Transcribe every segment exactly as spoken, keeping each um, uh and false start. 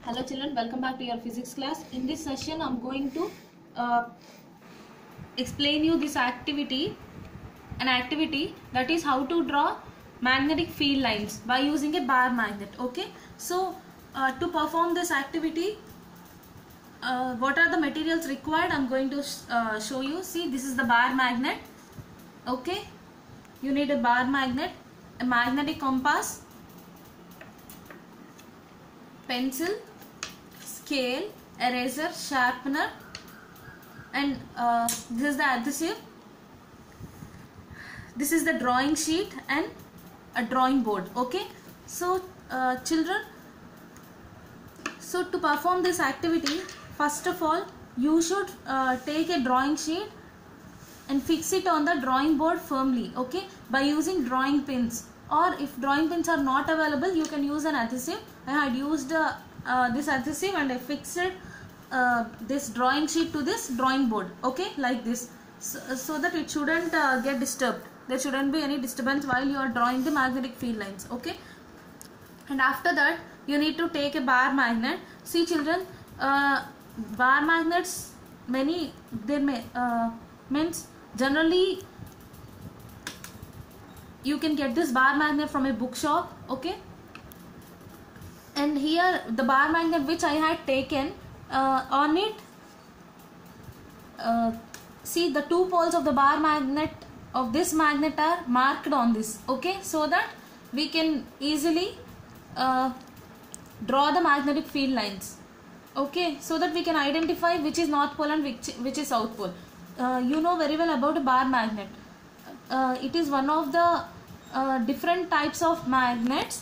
Hello children, welcome back to your physics class. In this session I am going to uh, explain you this activity, an activity that is how to draw magnetic field lines by using a bar magnet. Okay, so uh, to perform this activity, uh, what are the materials required? I am going to sh uh, show you. See, this is the bar magnet. Okay, you need a bar magnet, a magnetic compass, pencil, scale, eraser, sharpener, and uh, this is the adhesive. This is the drawing sheet and a drawing board. Okay, so uh, children, so to perform this activity, first of all you should uh, take a drawing sheet and fix it on the drawing board firmly, okay, by using drawing pins, or if drawing pins are not available you can use an adhesive. I had used uh, uh, this adhesive and I fixed uh, this drawing sheet to this drawing board, okay, like this, so, so that it shouldn't uh, get disturbed. There shouldn't be any disturbance while you are drawing the magnetic field lines, okay. And after that you need to take a bar magnet. See children, uh, bar magnets, many they may uh, means generally you can get this bar magnet from a bookshop, okay. And here the bar magnet which I had taken, uh, on it, uh, see the two poles of the bar magnet of this magnet are marked on this, okay, so that we can easily uh, draw the magnetic field lines, okay, so that we can identify which is north pole and which, which is south pole. Uh, you know very well about a bar magnet. Uh, it is one of the uh, different types of magnets.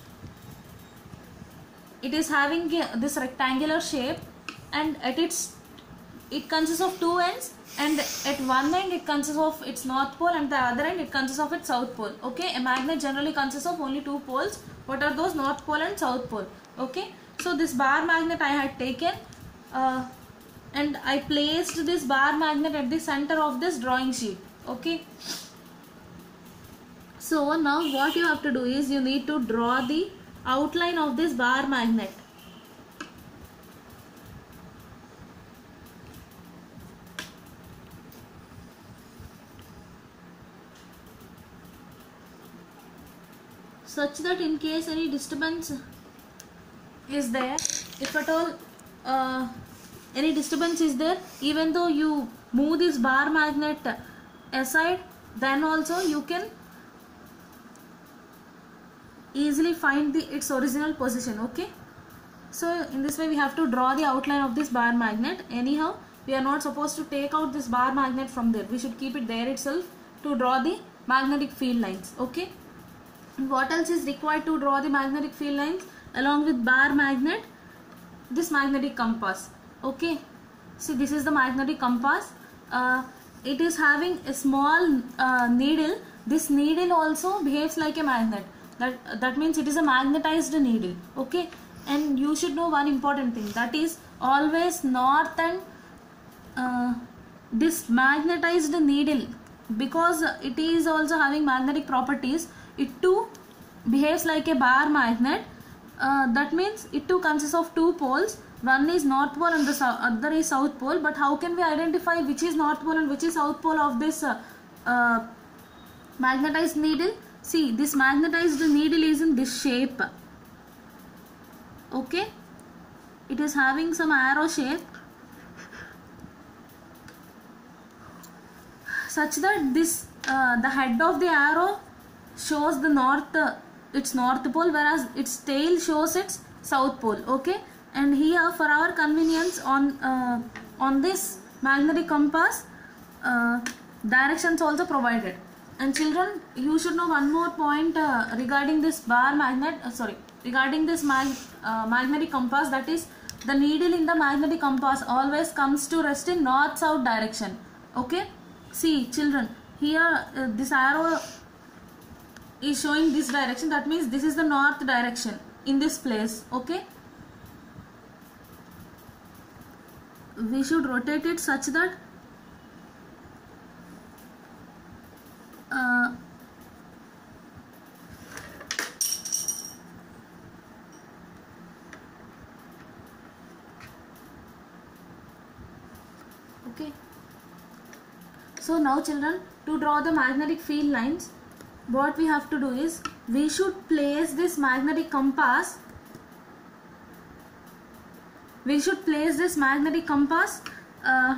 It is having this rectangular shape, and at its it consists of two ends, and at one end it consists of its north pole and the other end it consists of its south pole, okay. A magnet generally consists of only two poles. What are those? North pole and south pole, okay. So this bar magnet I had taken, uh, and I placed this bar magnet at the center of this drawing sheet, okay. So now what you have to do is you need to draw the outline of this bar magnet. Such that in case any disturbance is there, if at all uh, any disturbance is there, even though you move this bar magnet aside, then also you can easily find the its original position, okay. So in this way we have to draw the outline of this bar magnet. Anyhow, we are not supposed to take out this bar magnet from there. We should keep it there itself to draw the magnetic field lines, okay. What else is required to draw the magnetic field lines? Along with bar magnet, this magnetic compass, okay. See, this is the magnetic compass. Uh, it is having a small uh, needle. This needle also behaves like a magnet. That, that means it is a magnetized needle, okay. And you should know one important thing, that is always north and uh, this magnetized needle, because it is also having magnetic properties, it too behaves like a bar magnet. Uh, that means it too consists of two poles. One is north pole and the other is south pole. But how can we identify which is north pole and which is south pole of this uh, uh, magnetized needle? See, this magnetized needle is in this shape, okay. It is having some arrow shape, such that this uh, the head of the arrow shows the north, uh, its north pole, whereas its tail shows its south pole, okay. And here for our convenience, on uh, on this magnetic compass, uh, directions also provided. And children, you should know one more point uh, regarding this bar magnet, uh, sorry, regarding this mag uh, magnetic compass, that is the needle in the magnetic compass always comes to rest in north-south direction, okay. See children, here uh, this arrow is showing this direction, that means this is the north direction in this place, okay. We should rotate it such that uh, Okay. So now children, to draw the magnetic field lines, what we have to do is we should place this magnetic compass we should place this magnetic compass uh,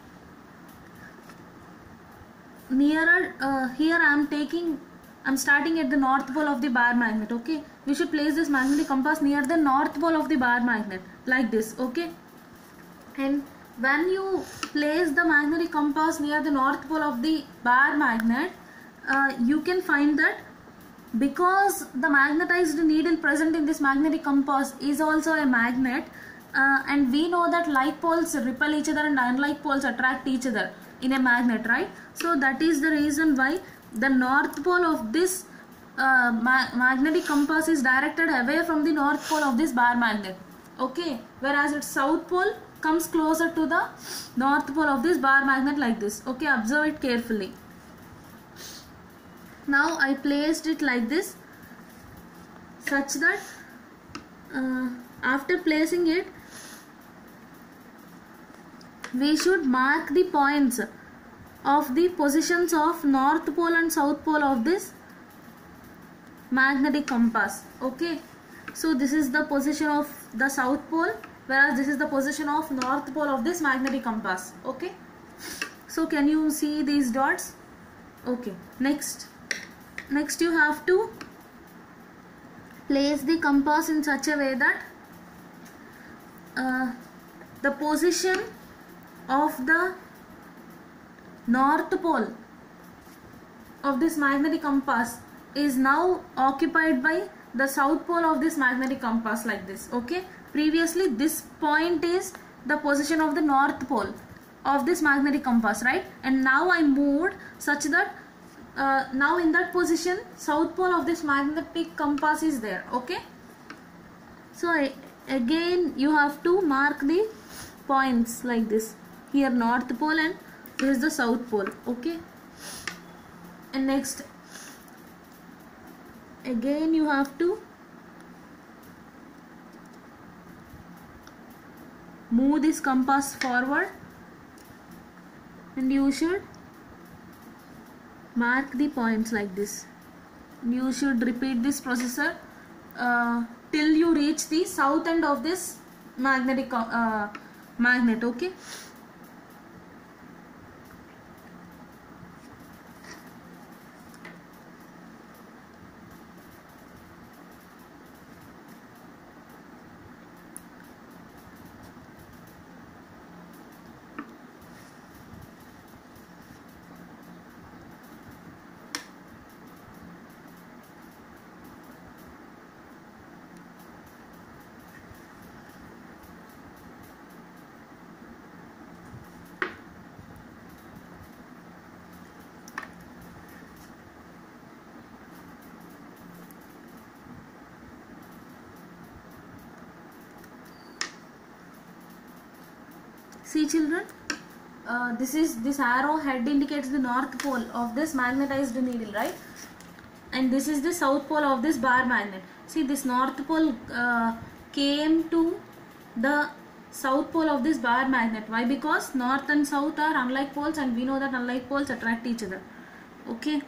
nearer uh, here I am taking I'm starting at the north pole of the bar magnet. Okay, we should place this magnetic compass near the north pole of the bar magnet like this. Okay, and when you place the magnetic compass near the north pole of the bar magnet, uh, you can find that because the magnetized needle present in this magnetic compass is also a magnet, uh, and we know that like poles repel each other and unlike poles attract each other in a magnet, right? So that is the reason why the north pole of this uh, ma magnetic compass is directed away from the north pole of this bar magnet. Okay, whereas its south pole comes closer to the north pole of this bar magnet like this. Okay, observe it carefully. Now I placed it like this, such that uh, after placing it, we should mark the points of the positions of north pole and south pole of this magnetic compass. Okay, so this is the position of the south pole, whereas this is the position of north pole of this magnetic compass. Okay, so can you see these dots? Okay, next next you have to place the compass in such a way that uh, the position of the north pole of this magnetic compass is now occupied by the south pole of this magnetic compass like this. Okay, previously this point is the position of the north pole of this magnetic compass, right? And now I moved such that uh, now in that position south pole of this magnetic compass is there. Okay, so I, again you have to mark the points like this. Here north pole and this is the south pole. Okay, and next again you have to move this compass forward and you should mark the points like this. You should repeat this procedure uh, till you reach the south end of this magnetic uh, magnet. Okay, see children, uh, this is this arrow head indicates the north pole of this magnetized needle, right? And this is the south pole of this bar magnet. See, this north pole uh, came to the south pole of this bar magnet. Why? Because north and south are unlike poles, and we know that unlike poles attract each other. Okay,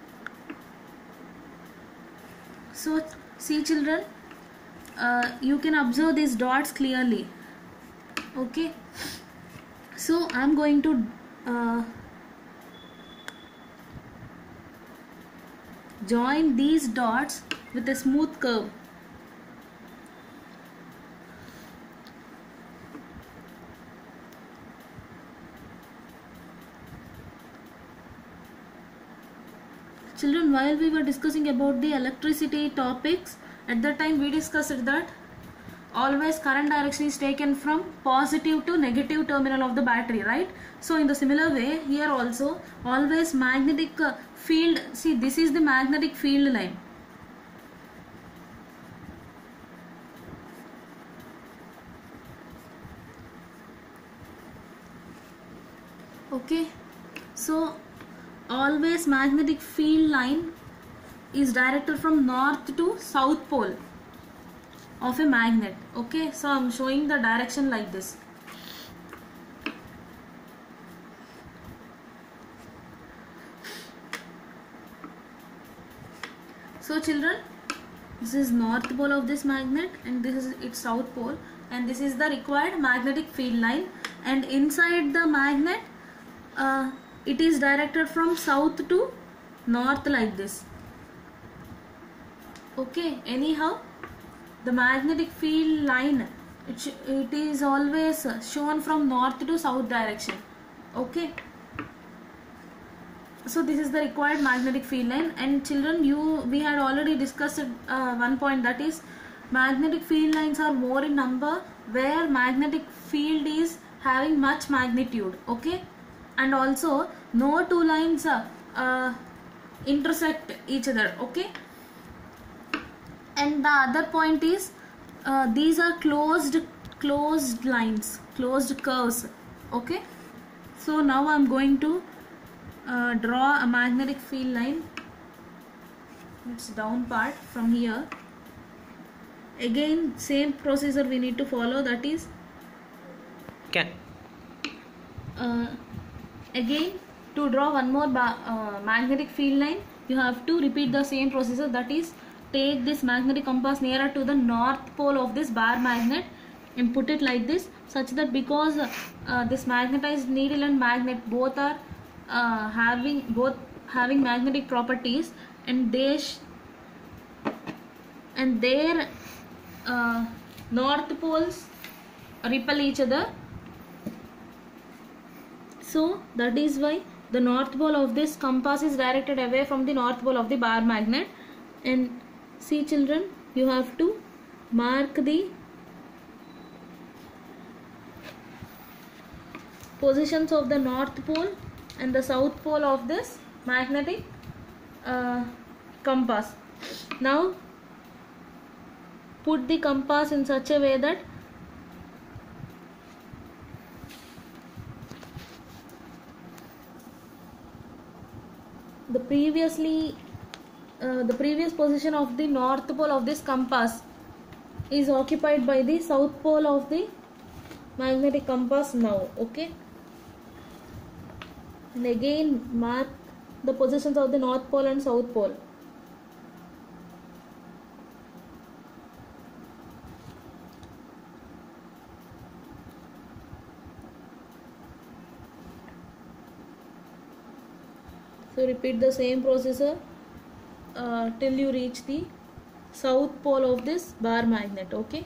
so see children, uh, you can observe these dots clearly. Okay, so I am going to uh, join these dots with a smooth curve. Children, while we were discussing about the electricity topics, at that time we discussed that always current direction is taken from positive to negative terminal of the battery, right? So in the similar way here also always magnetic uh, field, see this is the magnetic field line. Okay, so always magnetic field line is directed from north to south pole of a magnet. Okay, so I am showing the direction like this. So children, this is north pole of this magnet and this is its south pole, and this is the required magnetic field line, and inside the magnet uh, it is directed from south to north like this. Okay, anyhow the magnetic field line, it, it is always shown from north to south direction. Okay, so this is the required magnetic field line. And children, you we had already discussed uh, one point, that is magnetic field lines are more in number where magnetic field is having much magnitude. Okay, and also no two lines uh, uh, intersect each other. Okay, and the other point is uh, these are closed closed lines, closed curves. Okay, so now I am going to uh, draw a magnetic field line. It's down part from here. Again same procedure we need to follow, that is can uh, again to draw one more uh, magnetic field line you have to repeat the same procedure, that is take this magnetic compass nearer to the north pole of this bar magnet and put it like this, such that because uh, this magnetized needle and magnet both are uh, having both having magnetic properties, and they sh and their uh, north poles repel each other. So that is why the north pole of this compass is directed away from the north pole of the bar magnet. And see children, you have to mark the positions of the north pole and the south pole of this magnetic uh, compass. Now put the compass in such a way that the previously uh, the previous position of the north pole of this compass is occupied by the south pole of the magnetic compass now. Okay, and again mark the positions of the north pole and south pole. So repeat the same procedure uh, till you reach the south pole of this bar magnet. Okay,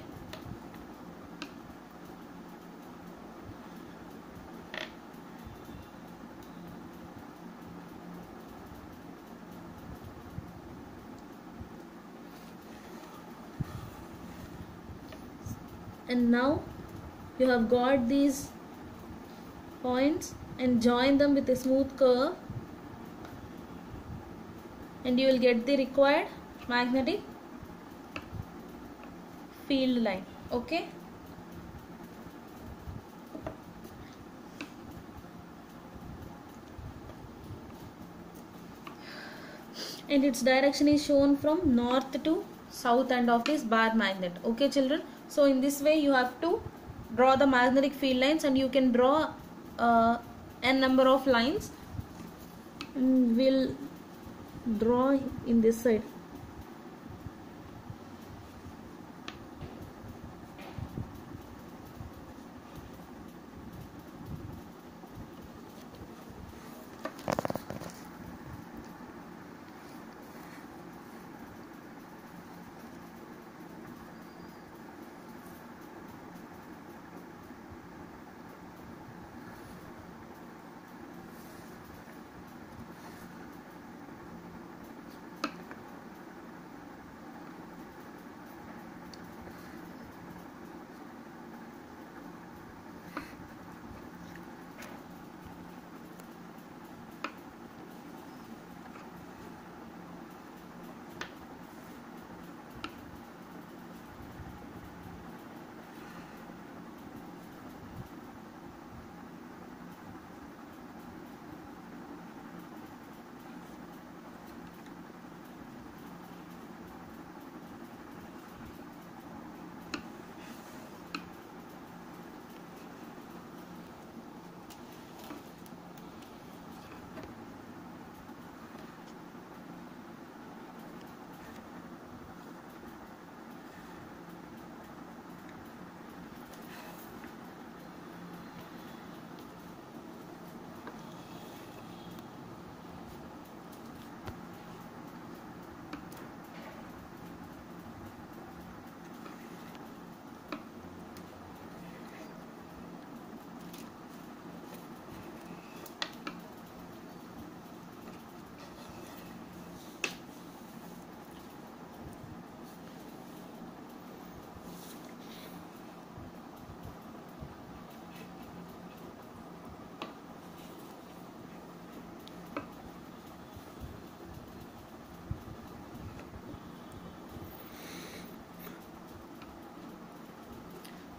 and now you have got these points and join them with a smooth curve, and you will get the required magnetic field line. Okay, and its direction is shown from north to south end of this bar magnet. Okay children, so in this way you have to draw the magnetic field lines, and you can draw uh, n number of lines, and we'll draw in this side.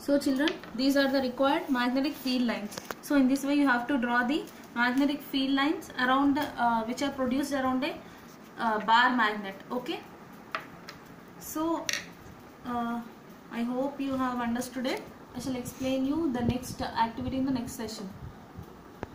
So children, these are the required magnetic field lines. So in this way you have to draw the magnetic field lines around uh, which are produced around a uh, bar magnet. Okay. So uh, I hope you have understood it. I shall explain you the next activity in the next session.